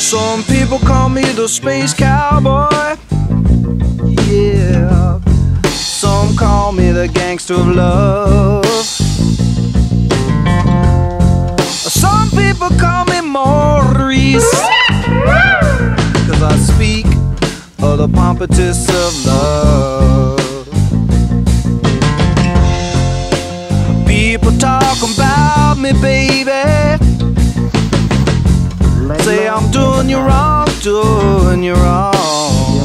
Some people call me the space cowboy. Yeah. Some call me the gangster of love. Some people call me Maurice, 'cause I speak of the pompatus of love. People talk about me, baby, say I'm doing you wrong, doing you wrong.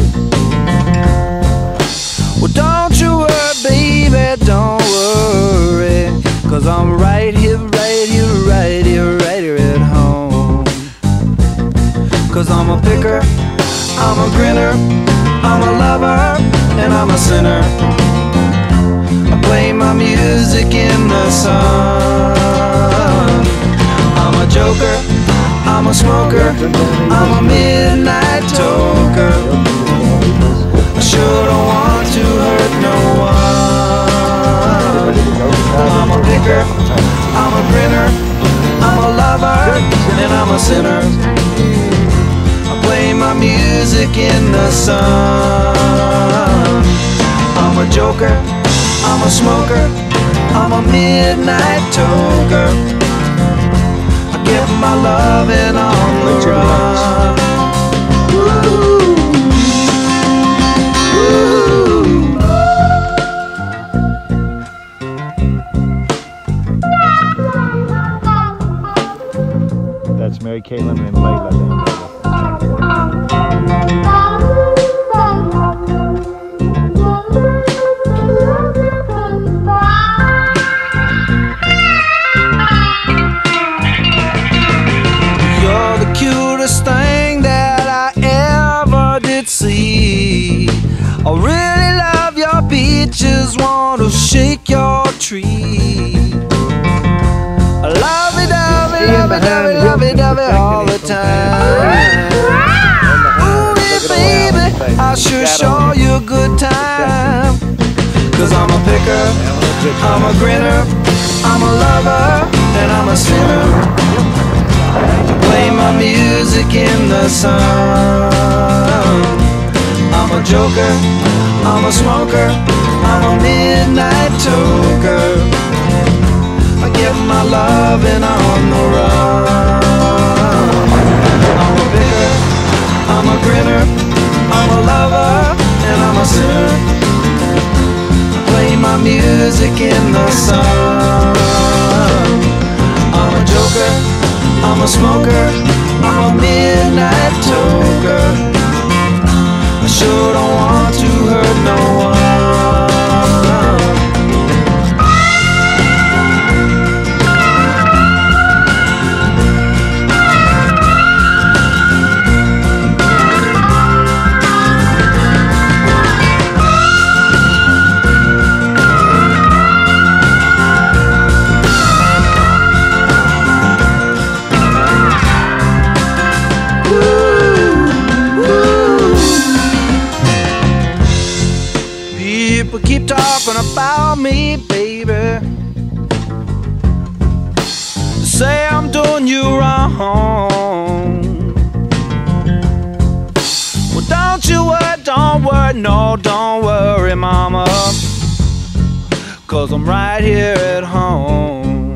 Well, don't you worry, baby, don't worry, 'cause I'm right here, right here, right here, right here at home. 'Cause I'm a picker, I'm a grinner, I'm a lover, and I'm a sinner. I play my music in the sun. I'm a joker, I'm a smoker, I'm a midnight toker. I sure don't want to hurt no one. I'm a picker, I'm a grinner, I'm a lover, and I'm a sinner. I play my music in the sun. I'm a joker, I'm a smoker, I'm a midnight toker. I get my loving on the run. That's Mary Caitlin and Layla down there. You're the cutest thing that I ever did see. I really love your peaches, want to shake your tree. Lovey-dovey, lovey-dovey, lovey-dovey all the time. Ooh, baby, I sure show you a good time. 'Cause I'm a picker, I'm a grinner, I'm a lover, and I'm a sinner. I play my music in the sun. I'm a joker, I'm a smoker, I'm a midnight toker. I get my loving on the run. I'm a picker, I'm a grinner, I'm a lover, and I'm a sinner. I play my music in the sun. I'm a joker, I'm a smoker, I'm a midnight toker. I sure don't want to hurt no one. People keep talking about me, baby. Say I'm doing you wrong. Well, don't you worry, don't worry, no, don't worry, mama, 'cause I'm right here at home.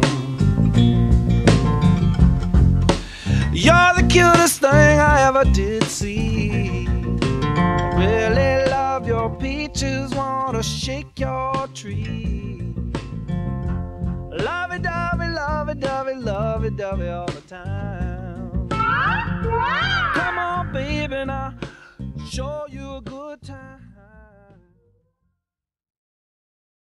You're the cutest thing I ever did see. Really love your peaches, wanna shake your tree. Lovey-dovey, lovey-dovey, lovey-dovey all the time. Come on, baby, now show you.